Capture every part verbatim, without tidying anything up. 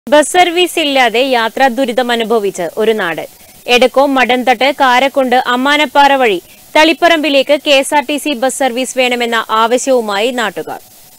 Bus service ഇല്ലാതെ യാത്രാ ദുരിതം അനുഭവിച്ച് ഒരു നാട്. എടക്കോം, മടന്തട്ട്, കാരക്കുണ്ട്, അമ്മാനപ്പാറ വഴി തളിപ്പറമ്പിലേക്ക് K S R T C bus service വേണമെന്ന ആവശ്യവുമായി നാട്ടുകാർ.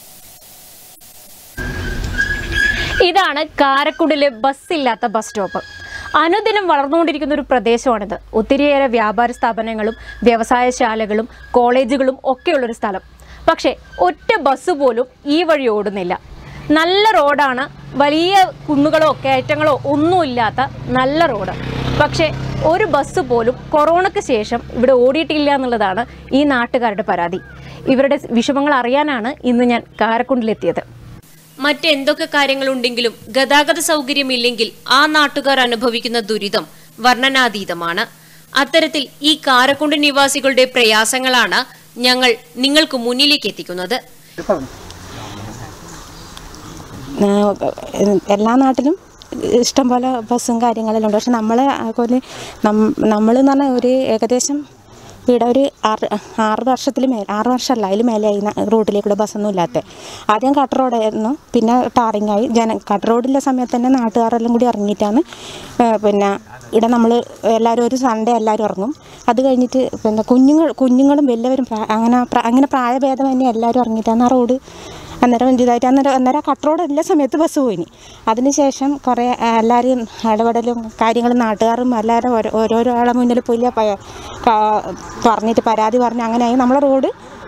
ഇതാണ് കാരക്കുണ്ടിലെ ബസ്സില്ലാത്ത ബസ് സ്റ്റോപ്പ്. അനുദിനം വളർന്നുകൊണ്ടിരിക്കുന്ന ഒരു പ്രദേശമാണിത്. ഒത്തിരിയേറെ വ്യാപാര സ്ഥാപനങ്ങളും വ്യവസായശാലകളും കോളേജുകളും ഒക്കെയുള്ളൊരു സ്ഥലം. പക്ഷേ ഒറ്റ ബസ് പോലും ഈ വഴി ഓടുന്നില്ല. നല്ല റോഡാണ്, വലിയ കുന്നുകളോ കയറ്റങ്ങളോ ഒന്നുമില്ലാത്ത നല്ല റോഡ്. പക്ഷേ ഒരു ബസ് പോലും കൊറോണയ്ക്ക് ശേഷം ഇവിടെ ഓടിയിട്ടില്ല എന്നുള്ളതാണ് ഈ നാട്ടുകാരുടെ പരാതി. ഇവരുടെ വിഷമങ്ങൾ അറിയാനാണ് ഇന്ന് ഞാൻ കാരക്കുണ്ടിലെത്തിയത്. മറ്റെന്തൊക്കെ കാര്യങ്ങളുണ്ടെങ്കിലും ഗതാഗത സൗകര്യമില്ലെങ്കിൽ ആ നാട്ടുകാർ അനുഭവിക്കുന്ന ദുരിതം വർണ്ണനാതീതമാണ്. അത്തരത്തിൽ ഈ കാരക്കുണ്ട് നിവാസികളുടെ പ്രയാസങ്ങളാണ് ഞങ്ങൾ നിങ്ങൾക്ക് മുന്നിലേക്ക് എത്തിക്കുന്നത്. എല്ലാ നാട്ടിലും ഇഷ്ടം പോലെ ബസ്സും കാര്യങ്ങളെല്ലാം ഉണ്ട്. പക്ഷെ നമ്മളെ പോലെ നമ്മളെന്ന് പറഞ്ഞാൽ ഒരു ഏകദേശം ഇവിടെ ഒരു ആറ് ആറ് വർഷത്തിൽ മേലെ ആറ് വർഷമല്ല അതിൽ മേലെയായി റോഡിലേക്കൂടെ ബസ്സൊന്നും ഇല്ലാത്ത. ആദ്യം കട്ട് റോഡായിരുന്നു, പിന്നെ ടാറിങ്ങായി. ജന കട്ട് റോഡിലെ സമയത്ത് തന്നെ നാട്ടുകാരെല്ലാം കൂടി ഇറങ്ങിയിട്ടാണ് പിന്നെ ഇവിടെ നമ്മൾ എല്ലാവരും ഒരു സൺഡേ എല്ലാവരും ഇറങ്ങും. അത് കഴിഞ്ഞിട്ട് പിന്നെ കുഞ്ഞുങ്ങൾ കുഞ്ഞുങ്ങളും വലിയവരും അങ്ങനെ അങ്ങനെ പ്രായഭേദം തന്നെ എല്ലാവരും ഇറങ്ങിയിട്ടാണ് ആ റോഡ് അന്നേരം ഇതായിട്ട് അന്നേരം അന്നേരം കട്ട് റോഡ് എല്ലാ സമയത്ത് ബസ് പോയിനി. അതിനുശേഷം കുറേ എല്ലാവരും ഇടപെടലും കാര്യങ്ങളും നാട്ടുകാരും എല്ലാവരും ഓരോ ഓരോരോ ആളെ മുന്നിൽ പോയി പറഞ്ഞിട്ട് പരാതി പറഞ്ഞ് അങ്ങനെയായി നമ്മളെ റോഡ്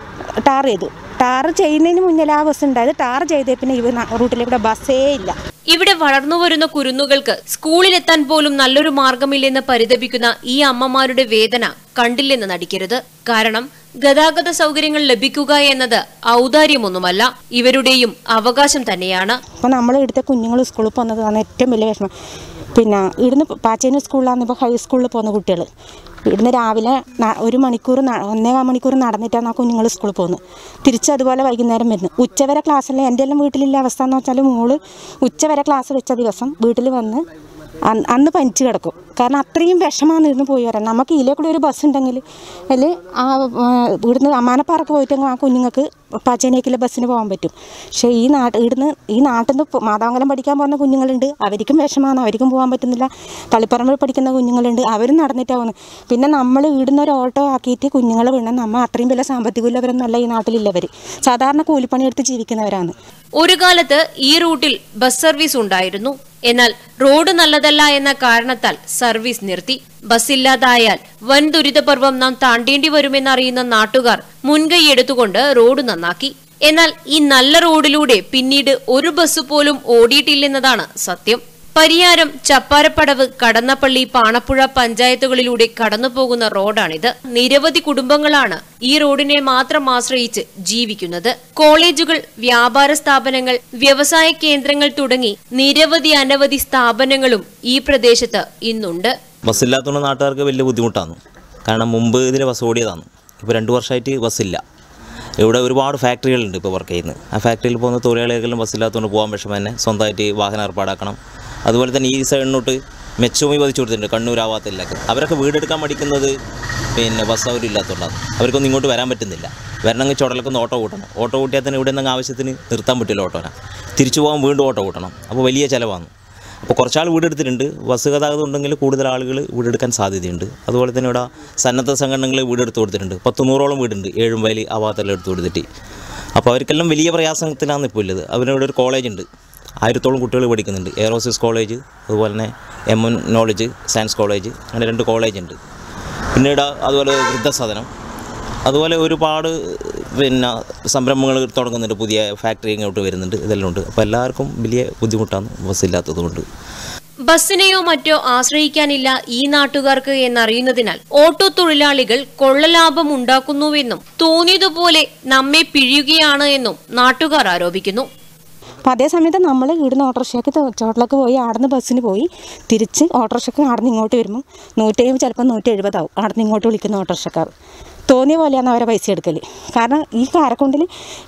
ടാർ ചെയ്തു. ടാർ ചെയ്യുന്നതിന് മുന്നിൽ ആ ബസ് ഉണ്ടായത്. ടാർ ചെയ്തേ പിന്നെ ഇവ റൂട്ടിലേക്കൂടെ ബസ്സേ ഇല്ല. ഇവിടെ വളർന്നു വരുന്ന കുരുന്നുകൾക്ക് സ്കൂളിലെത്താൻ പോലും നല്ലൊരു മാർഗമില്ലെന്ന് പരിതപിക്കുന്ന ഈ അമ്മമാരുടെ വേദന കണ്ടില്ലെന്ന് നടിക്കരുത്. കാരണം ഗതാഗത സൗകര്യങ്ങൾ ലഭിക്കുക എന്നത് ഔദാര്യമൊന്നുമല്ല, ഇവരുടെയും അവകാശം തന്നെയാണ്. അപ്പോൾ നമ്മൾ ഇവിടുത്തെ കുഞ്ഞുങ്ങൾ സ്കൂളിൽ പോകുന്നതാണ് ഏറ്റവും വലിയ വിഷമം. പിന്നെ ഇവിടുന്ന് പാച്ചേനൂർ സ്കൂളിലാണ് ഇപ്പോൾ ഹൈസ്കൂളിൽ പോകുന്ന കുട്ടികൾ. ഇവിടുന്ന് രാവിലെ ഒരു മണിക്കൂർ ഒന്നേകാൽ മണിക്കൂർ നടന്നിട്ടാണ് ആ കുഞ്ഞുങ്ങൾ സ്കൂളിൽ പോകുന്നത്. തിരിച്ചതുപോലെ വൈകുന്നേരം വരുന്നു. ഉച്ചവരെ ക്ലാസ്സിൽ എൻ്റെ എല്ലാം വീട്ടിലുള്ള അവസ്ഥ എന്ന് വെച്ചാൽ മോള് ഉച്ചവരെ ക്ലാസ് വെച്ച ദിവസം വീട്ടിൽ വന്ന് അന്ന് പനിച്ച് കിടക്കും. കാരണം അത്രയും വിഷമാണ് ഇവിടുന്ന് പോയി വരാൻ. നമുക്ക് ഇതിലേക്കൂടെ ഒരു ബസ് ഉണ്ടെങ്കിൽ അതിൽ ആ ഇവിടുന്ന് അമ്മാനപ്പാറക്ക് പോയിട്ടെങ്കിൽ ആ കുഞ്ഞുങ്ങൾക്ക് പാച്ചേനേക്കിലെ ബസ്സിന് പോകാൻ പറ്റും. പക്ഷേ ഈ നാട്ട് ഇവിടുന്ന് ഈ നാട്ടിൽ നിന്ന് മാതാമംഗലം പഠിക്കാൻ പോകുന്ന കുഞ്ഞുങ്ങളുണ്ട്, അവർക്കും വിഷമാണ്, അവർക്കും പോകാൻ പറ്റുന്നില്ല. തളിപ്പറമ്പിൽ പഠിക്കുന്ന കുഞ്ഞുങ്ങളുണ്ട്, അവരും നടന്നിട്ടാണ് പോകുന്നത്. പിന്നെ നമ്മൾ ഇവിടുന്ന് ഒരു ഓട്ടോ ആക്കിയിട്ട് കുഞ്ഞുങ്ങളെ വിടണം. നമ്മൾ അത്രയും വലിയ സാമ്പത്തികമുള്ളവരൊന്നുമല്ല ഈ നാട്ടിലുള്ളവർ. സാധാരണ കൂലിപ്പണിയെടുത്ത് ജീവിക്കുന്നവരാണ്. ഒരു കാലത്ത് ഈ റൂട്ടിൽ ബസ് സർവീസ് ഉണ്ടായിരുന്നു. എന്നാൽ റോഡ് നല്ലതല്ല എന്ന കാരണത്താൽ സർവീസ് നിർത്തി. ബസ്സില്ലാതായാൽ വൻ ദുരിതപർവം നാം താണ്ടേണ്ടി വരുമെന്നറിയുന്ന നാട്ടുകാർ മുൻകൈയെടുത്തുകൊണ്ട് റോഡ് നന്നാക്കി. എന്നാൽ ഈ നല്ല റോഡിലൂടെ പിന്നീട് ഒരു ബസ് പോലും ഓടിയിട്ടില്ലെന്നതാണ് സത്യം. പരിയാരം, ചപ്പാരപ്പടവ്, കടന്നപ്പള്ളി, പാണപ്പുഴ പഞ്ചായത്തുകളിലൂടെ കടന്നുപോകുന്ന റോഡാണിത്. നിരവധി കുടുംബങ്ങളാണ് ഈ റോഡിനെ മാത്രം ആശ്രയിച്ച് ജീവിക്കുന്നത്. കോളേജുകൾ, വ്യാപാര സ്ഥാപനങ്ങൾ, വ്യവസായ കേന്ദ്രങ്ങൾ തുടങ്ങി നിരവധി അനവധി സ്ഥാപനങ്ങളും ഈ പ്രദേശത്ത് ഇന്നുണ്ട്. ബസ്സില്ലാത്തതുകൊണ്ട് നാട്ടുകാർക്ക് വലിയ ബുദ്ധിമുട്ടാണ്. കാരണം മുമ്പ് ഇതിന് ബസ് ഓടിയതാണ്. ഇപ്പോൾ രണ്ട് വർഷമായിട്ട് ബസ്സില്ല. ഇവിടെ ഒരുപാട് ഫാക്ടറികളുണ്ട് ഇപ്പോൾ വർക്ക് ചെയ്യുന്നത്. ആ ഫാക്ടറിയിൽ പോകുന്ന തൊഴിലാളികൾക്കെല്ലാം ബസ്സില്ലാത്തതുകൊണ്ട് പോകാൻ വിഷമം തന്നെ. സ്വന്തമായിട്ട് വാഹനം ഏർപ്പാടാക്കണം. അതുപോലെ തന്നെ ഈ സൈഡിനോട്ട് മെച്ചവുമായി പതിച്ചു കൊടുത്തിട്ടുണ്ട് കണ്ണൂരാവാത്തിലേക്ക്. അവരൊക്കെ വീടെടുക്കാൻ മടിക്കുന്നത് പിന്നെ ബസ് സൗകര്യം ഇല്ലാത്തതുകൊണ്ടാണ്. അവർക്കൊന്നും ഇങ്ങോട്ട് വരാൻ പറ്റുന്നില്ല. വരണമെങ്കിൽ ചുടലക്കൊന്ന് ഓട്ടോ കൂട്ടണം. ഓട്ടോ കൂട്ടിയാൽ തന്നെ ഇവിടെ നിന്നെങ്കിൽ ആവശ്യത്തിന് നിർത്താൻ പറ്റില്ല ഓട്ടോനെ. തിരിച്ചു പോകാൻ വീണ്ടും ഓട്ടോ കൂട്ടണം. അപ്പോൾ വലിയ ചിലവാണ്. അപ്പോൾ കുറച്ചാൾ വീടെടുത്തിട്ടുണ്ട്. ബസ് ഗതാഗതം ഉണ്ടെങ്കിൽ കൂടുതൽ ആളുകൾ വീടെടുക്കാൻ സാധ്യതയുണ്ട്. അതുപോലെ തന്നെ ഇവിടെ സന്നദ്ധ സംഘടനകൾ വീടെടുത്ത് കൊടുത്തിട്ടുണ്ട്. പത്ത് നൂറോളം വീടുണ്ട് ഏഴും വയൽ ആ ഭാഗത്തെല്ലാം എടുത്ത് കൊടുത്തിട്ട്. അപ്പോൾ അവർക്കെല്ലാം വലിയ പ്രയാസത്തിലാണ് ഇപ്പോൾ ഉള്ളത്. അവരിവിടെ ഒരു കോളേജുണ്ട്, ആയിരത്തോളം കുട്ടികൾ പഠിക്കുന്നുണ്ട്. എയറോസിസ് കോളേജ്, അതുപോലെ തന്നെ M N knowledge science college, അങ്ങനെ രണ്ട് കോളേജുണ്ട്. പിന്നീട് അതുപോലെ വൃദ്ധസദനം, അതുപോലെ ഒരുപാട് പിന്നെ സംരംഭങ്ങൾ തുടങ്ങുന്നുണ്ട്. പുതിയ ഫാക്ടറി ഇങ്ങോട്ട് വരുന്നുണ്ട്. ഇതെല്ലാം ഉണ്ട്. അപ്പോൾ എല്ലാവർക്കും വലിയ ബുദ്ധിമുട്ടാണ് ബസ്സില്ലാത്തതുകൊണ്ട്. ബസ്സിനെയോ മറ്റോ ആശ്രയിക്കാനില്ല ഈ നാട്ടുകാർക്ക് എന്നറിയുന്നതിനാൽ ഓട്ടോ തൊഴിലാളികൾ കൊള്ളലാഭം ഉണ്ടാക്കുന്നുവെന്നും തോന്നിയതുപോലെ നമ്മെ പിഴിയുകയാണ് എന്നും നാട്ടുകാർ ആരോപിക്കുന്നു. അപ്പം അതേ സമയത്ത് നമ്മൾ ഇവിടുന്ന് ഓട്ടോറിക്ഷയ്ക്ക് ചോട്ടിലേക്ക് പോയി ആടുന്ന് ബസ്സിന് പോയി തിരിച്ച് ഓട്ടോറിക്ഷയ്ക്ക് ആടുന്ന് ഇങ്ങോട്ട് വരുമ്പോൾ നൂറ്റി എഴുപത് ചിലപ്പോൾ നൂറ്റി എഴുപതാവും ആടുന്ന് ഇങ്ങോട്ട് വിളിക്കുന്ന ഓട്ടോറിക്ഷക്കാർ. തോന്നിയ പോലെയാണ് അവരെ പൈസ എടുക്കൽ. കാരണം ഈ കാരക്കുണ്ടിൽ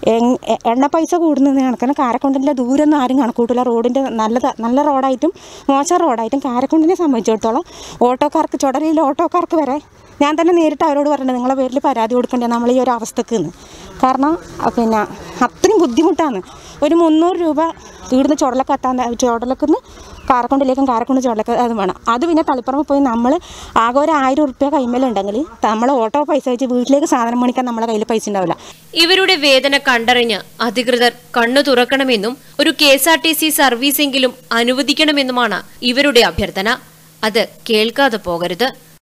എണ്ണ പൈസ കൂടുന്നതിന് കണക്കാണ്. കാരക്കുണ്ടിൻ്റെ ദൂരമൊന്നും ആരും കണക്കൂട്ടില്ല. റോഡിൻ്റെ നല്ല നല്ല റോഡായിട്ടും മോശം റോഡായിട്ടും കാരക്കുണ്ടിനെ സംബന്ധിച്ചിടത്തോളം ഓട്ടോക്കാർക്ക് ചുടലിയിൽ ഓട്ടോക്കാർക്ക് വരെ ഞാൻ തന്നെ നേരിട്ട് അവരോട് പറഞ്ഞത് നിങ്ങളെ പേരിൽ പരാതി കൊടുക്കണ്ടേ നമ്മൾ ഈ ഒരു അവസ്ഥക്ക് എന്ന്. കാരണം പിന്നെ അത്രയും ബുദ്ധിമുട്ടാണ്. ഒരു മുന്നൂറ് രൂപ ഇവിടുന്ന് ചുടലൊക്കെ എത്താൻ ചുടലക്കുന്ന് കാരക്കൊണ്ടിലേക്കും കാരക്കൊണ്ട് ചുടലൊക്കെ അത് വേണം. അത് പിന്നെ തളിപ്പറമ്പ് പോയി നമ്മൾ ആകെ ഒരു ആയിരം ഉറുപ്പ്യ കൈമേലുണ്ടെങ്കിൽ നമ്മൾ ഓട്ടോ പൈസ വെച്ച് വീട്ടിലേക്ക് സാധനം മേടിക്കാൻ നമ്മളെ കയ്യിൽ പൈസ ഉണ്ടാവില്ല. ഇവരുടെ വേദന കണ്ടറിഞ്ഞ് അധികൃതർ കണ്ണു തുറക്കണമെന്നും ഒരു K S R T C സർവീസെങ്കിലും അനുവദിക്കണമെന്നുമാണ് ഇവരുടെ അഭ്യർത്ഥന. അത് കേൾക്കാതെ പോകരുത്.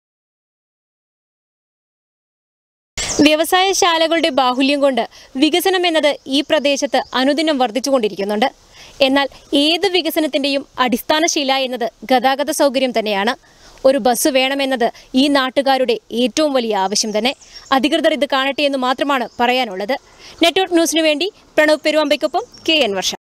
വ്യവസായശാലകളുടെ ബാഹുല്യം കൊണ്ട് വികസനം എന്നത് ഈ പ്രദേശത്ത് അനുദിനം വർദ്ധിച്ചുകൊണ്ടിരിക്കുന്നുണ്ട്. എന്നാൽ ഏത് വികസനത്തിന്റെയും അടിസ്ഥാനശില എന്നത് ഗതാഗത സൗകര്യം തന്നെയാണ്. ഒരു ബസ് വേണമെന്നത് ഈ നാട്ടുകാരുടെ ഏറ്റവും വലിയ ആവശ്യം തന്നെ. അധികൃതർ ഇത് കാണട്ടെ എന്ന് മാത്രമാണ് പറയാനുള്ളത്. നെറ്റ്വർക്ക് ന്യൂസിനു വേണ്ടി പ്രണവ് പെരുവമ്പയ്ക്കൊപ്പം കെ എൻ വർഷ.